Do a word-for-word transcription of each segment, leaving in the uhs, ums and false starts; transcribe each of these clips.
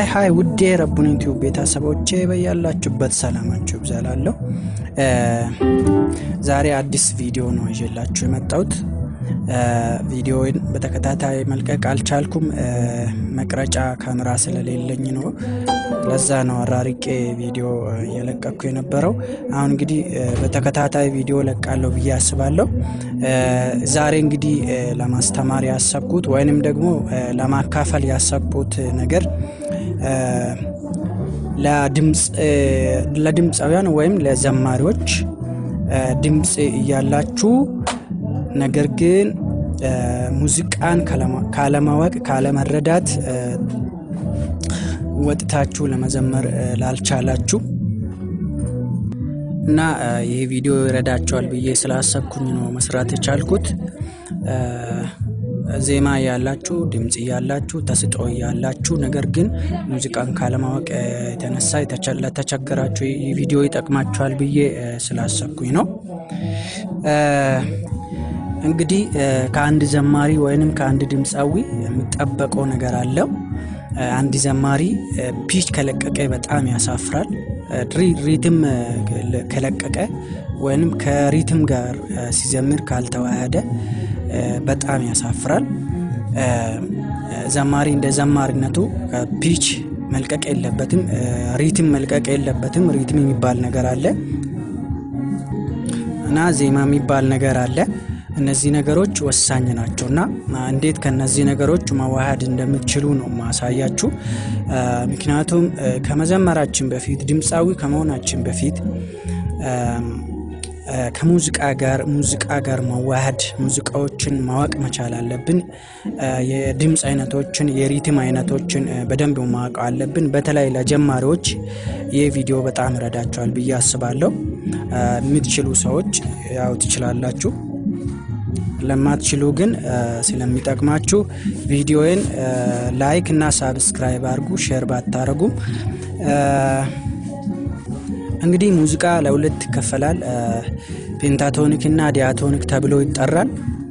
ሃይ ሃይ ውዴ ረቡን ዩቲዩብ ቤተሰቦቼ በያላችሁበት ሰላማችሁ ይብዛላለሁ። ዛሬ አዲስ ቪዲዮ ነው ይዤላችሁ የመጣሁት። ቪዲዮውን በተከታታይ መልቀቅ አልቻልኩም፣ መቅረጫ ካሜራ ስለሌለኝ ነው። ለዛ ነው አራርቄ ቪዲዮ እየለቀቅኩ የነበረው። አሁን እንግዲህ በተከታታይ ቪዲዮ ለቃለሁ ብዬ አስባለሁ። ዛሬ እንግዲህ ለማስተማር ያሰብኩት ወይንም ደግሞ ለማካፈል ያሰብኩት ነገር ለድምጽ ለድምጻውያን ወይም ለዘማሪዎች ድምጽ ያላችሁ ነገር ግን ሙዚቃን ካለማወቅ ካለመረዳት ወጥታችሁ ለመዘመር ላልቻላችሁ እና ይሄ ቪዲዮ ይረዳችኋል ብዬ ስላሰብኩኝ ነው መስራት የቻልኩት። ዜማ ያላችሁ ድምጽ ያላችሁ ተስጦ ያላችሁ ነገር ግን ሙዚቃን ካለማወቅ የተነሳ ለተቸገራችሁ ይሄ ቪዲዮ ይጠቅማችኋል ብዬ ስላሰብኩኝ ነው። እንግዲህ ከአንድ ዘማሪ ወይንም ከአንድ ድምጻዊ የሚጠበቀው ነገር አለ። አንድ ዘማሪ ፒች ከለቀቀ በጣም ያሳፍራል። ሪትም ከለቀቀ ወይንም ከሪትም ጋር ሲዘምር ካልተዋሃደ በጣም ያሳፍራል። ዘማሪ እንደ ዘማሪነቱ ፒች መልቀቅ የለበትም፣ ሪትም መልቀቅ የለበትም። ሪትም የሚባል ነገር አለ እና ዜማ የሚባል ነገር አለ። እነዚህ ነገሮች ወሳኝ ናቸውና እንዴት ከነዚህ ነገሮች ማዋሃድ እንደምትችሉ ነው ማሳያችሁ። ምክንያቱም ከመዘመራችን በፊት ድምጻዊ ከመሆናችን በፊት ከሙዚቃ ጋር ሙዚቃ ጋር ማዋሃድ ሙዚቃዎችን ማወቅ መቻል አለብን። የድምጽ አይነቶችን የሪትም አይነቶችን በደንብ ማወቅ አለብን። በተለይ ለጀማሪዎች ይሄ ቪዲዮ በጣም ይረዳቸዋል ብዬ አስባለሁ። የምትችሉ ሰዎች ያው ትችላላችሁ፣ ለማትችሉ ግን ስለሚጠቅማችሁ ቪዲዮውን ላይክ እና ሰብስክራይብ አድርጉ። ሼር ባታረጉም እንግዲህ ሙዚቃ ለሁለት ይከፈላል። ፔንታቶኒክ እና ዲያቶኒክ ተብሎ ይጠራል።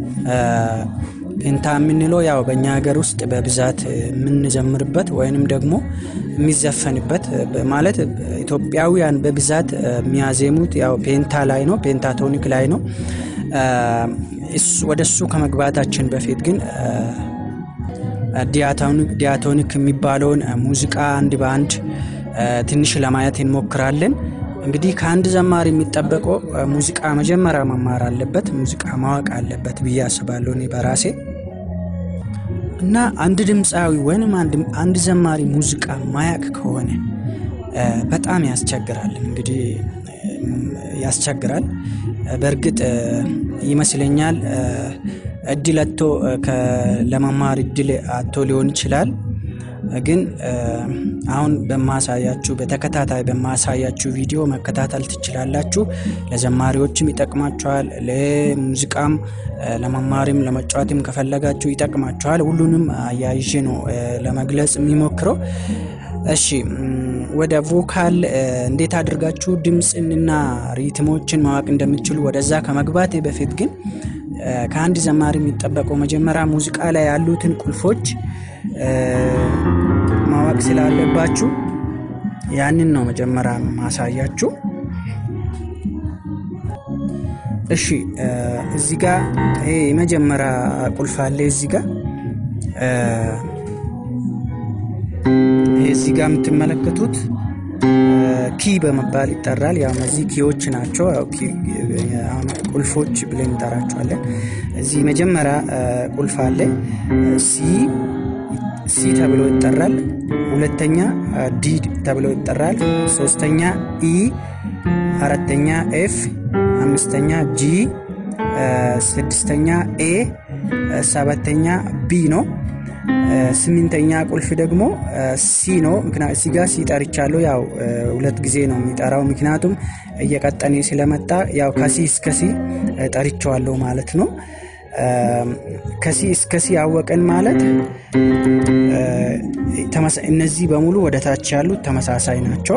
ፔንታ ምንለው ያው በእኛ ሀገር ውስጥ በብዛት የምንዘምርበት ወይንም ደግሞ የሚዘፈንበት ማለት ኢትዮጵያውያን በብዛት የሚያዜሙት ያው ፔንታ ላይ ነው፣ ፔንታቶኒክ ላይ ነው። እሱ ወደሱ ከመግባታችን በፊት ግን ዲያቶኒክ ዲያቶኒክ የሚባለውን ሙዚቃ አንድ ባንድ ትንሽ ለማየት እንሞክራለን። እንግዲህ ከአንድ ዘማሪ የሚጠበቀው ሙዚቃ መጀመሪያ መማር አለበት፣ ሙዚቃ ማወቅ አለበት ብዬ አስባለሁ እኔ በራሴ። እና አንድ ድምጻዊ ወይንም አንድ አንድ ዘማሪ ሙዚቃ ማያቅ ከሆነ በጣም ያስቸግራል። እንግዲህ ያስቸግራል በርግጥ ይመስለኛል እድል አጥቶ ለመማር እድል አጥቶ ሊሆን ይችላል። ግን አሁን በማሳያችሁ በተከታታይ በማሳያችሁ ቪዲዮ መከታተል ትችላላችሁ። ለዘማሪዎችም ይጠቅማችኋል፣ ለሙዚቃም ለመማርም ለመጫወትም ከፈለጋችሁ ይጠቅማችኋል። ሁሉንም አያይዤ ነው ለመግለጽ የሚሞክረው። እሺ ወደ ቮካል እንዴት አድርጋችሁ ድምጽንና ሪትሞችን ማወቅ እንደምትችሉ ወደዛ ከመግባቴ በፊት ግን ከአንድ ዘማሪ የሚጠበቀው መጀመሪያ ሙዚቃ ላይ ያሉትን ቁልፎች ማወቅ ስላለባችሁ ያንን ነው መጀመሪያ ማሳያችሁ። እሺ እዚህ ጋር ይሄ መጀመሪያ ቁልፍ አለ። እዚህ ጋር እዚህ ጋር የምትመለከቱት ኪ በመባል ይጠራል። ያው እነዚህ ኪዎች ናቸው፣ ያው ኪ ቁልፎች ብለን እንጠራቸዋለን። እዚህ መጀመሪያ ቁልፍ አለ ሲ ሲ ተብሎ ይጠራል። ሁለተኛ ዲ ተብሎ ይጠራል። ሶስተኛ ኢ፣ አራተኛ ኤፍ፣ አምስተኛ ጂ፣ ስድስተኛ ኤ፣ ሰባተኛ ቢ ነው። ስምንተኛ ቁልፍ ደግሞ ሲ ነው። ምክንያቱም እዚህ ጋር ሲ ጠርቻለሁ፣ ያው ሁለት ጊዜ ነው የሚጠራው ምክንያቱም እየቀጠነ ስለመጣ ያው ከሲ እስከ ሲ ጠርቻለሁ ማለት ነው። ከሲ እስከ ሲ አወቀን ማለት ተመሳሳይ እነዚህ በሙሉ ወደ ታች ያሉት ተመሳሳይ ናቸው።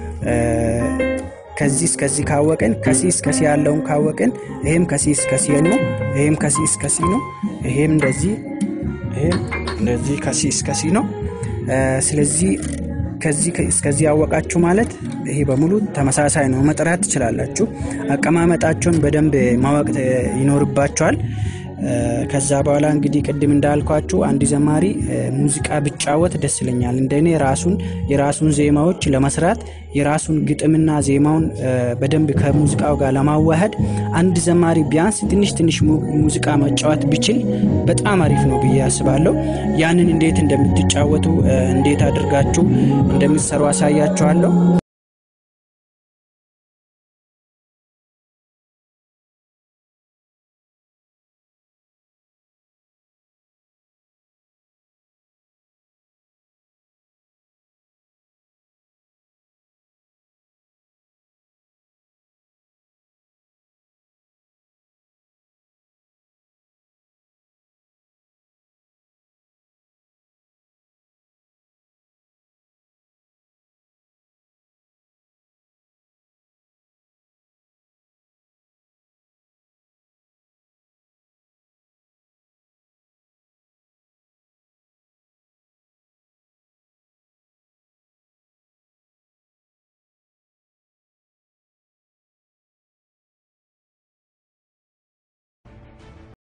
ከዚህ እስከዚህ ካወቀን ከሲ እስከ ሲ ያለውን ካወቀን ይሄም ከሲ እስከ ሲ ነው፣ ይሄም ከሲ እስከ ሲ ነው፣ ይሄም እንደዚህ ይሄም እንደዚህ ከሲ እስከ ሲ ነው። ስለዚህ ከዚህ እስከዚህ ያወቃችሁ ማለት ይሄ በሙሉ ተመሳሳይ ነው መጥራት ትችላላችሁ። አቀማመጣቸውን በደንብ ማወቅ ይኖርባችኋል። ከዛ በኋላ እንግዲህ ቅድም እንዳልኳችሁ አንድ ዘማሪ ሙዚቃ ብቻወት ደስ ይለኛል እንደኔ ራሱን የራሱን ዜማዎች ለመስራት የራሱን ግጥምና ዜማውን በደንብ ከሙዚቃው ጋር ለማዋሃድ አንድ ዘማሪ ቢያንስ ትንሽ ትንሽ ሙዚቃ መጫወት ቢችል በጣም አሪፍ ነው ብዬ አስባለሁ። ያንን እንዴት እንደምትጫወቱ እንዴት አድርጋችሁ እንደምትሰሩ አሳያችኋለሁ።